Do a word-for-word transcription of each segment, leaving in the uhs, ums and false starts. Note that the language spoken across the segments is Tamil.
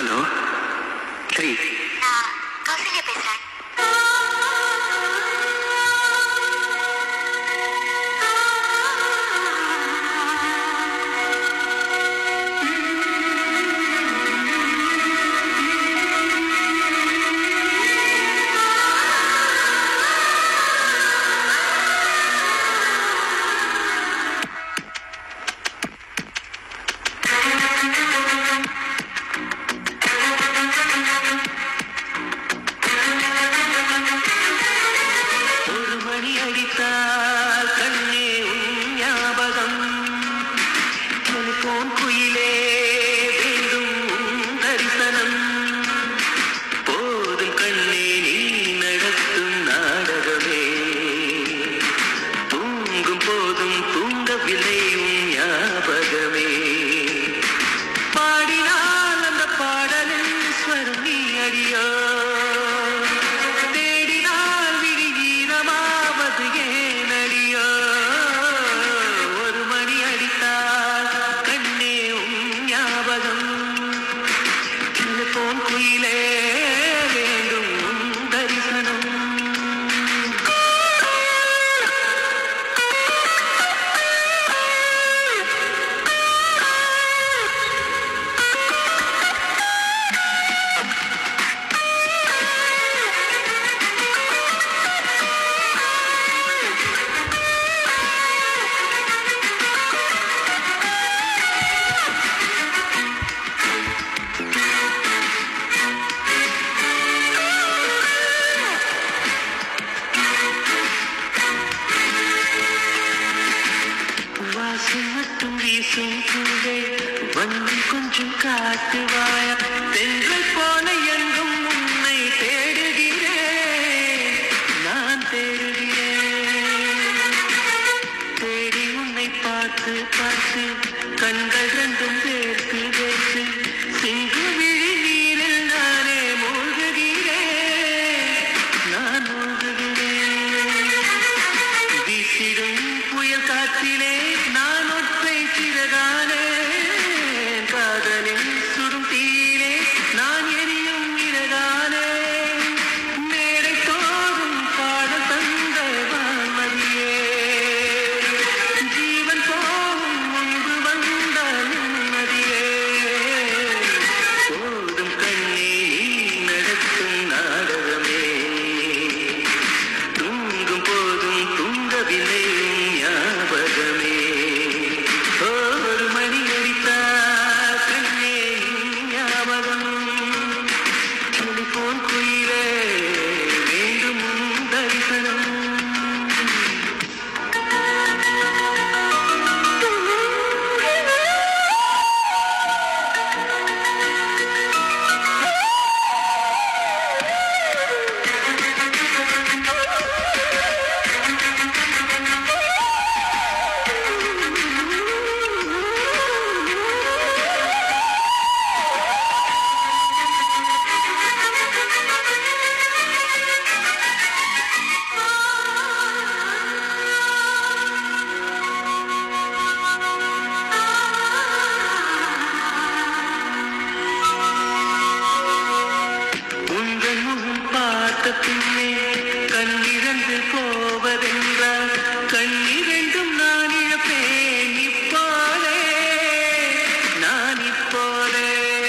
ஹலோ ஸ்ரீ, நான் கௌசல்யா பேசுறேன். கொஞ்சம் காட்டுவாய தென்றல் போல எங்கும் உன்னை தேடுகிறேன், நான் தேடுகிறேன். தேடி உன்னை பார்த்து பார்த்து கண்கள் ரெண்டும் சேர்த்து சேர்த்து சிங்கு விழி நீரில் நானே மூழ்குகிறேன், நான் மூழ்குகிறேன். வீசிடும் புயல் காற்றிலே நான் ஒற்றை சிறகானே, காதலில் சுடும் தீரே நான் எரியும் இறகானே. மேடை தோறும் பாடல் தந்த வான்மதியே, ஜீவன் போகும் முன்பு வந்த நிம்மதியே. போதும் கண்ணே நீ நடத்தும் நாடகமே, தூங்கும் போதும் தூங்கவில்லை ஞாபகமே. ஒரு மணி அடித்தா டெலிபோன் குயிலே வேண்டும் தரிசனம். பின்னே கண்ணிரண்டு போவதென்றால் கண்ணிரண்டும் நான் இழப்பேன் இப்போதே, நான் இப்போதே.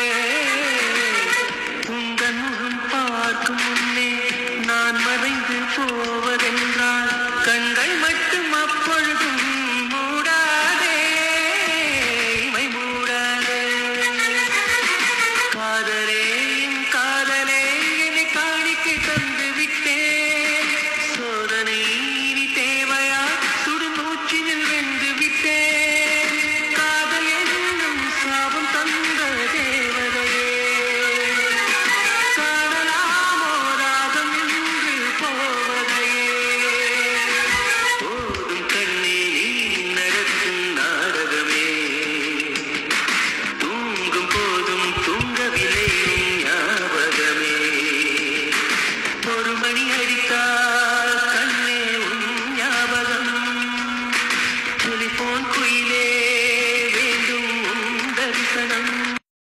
உங்கள் முகம் பார்க்கும் முன்னே நான் மறைந்து போவதென்றால் கண்கள் மட்டும் அப்பொழுது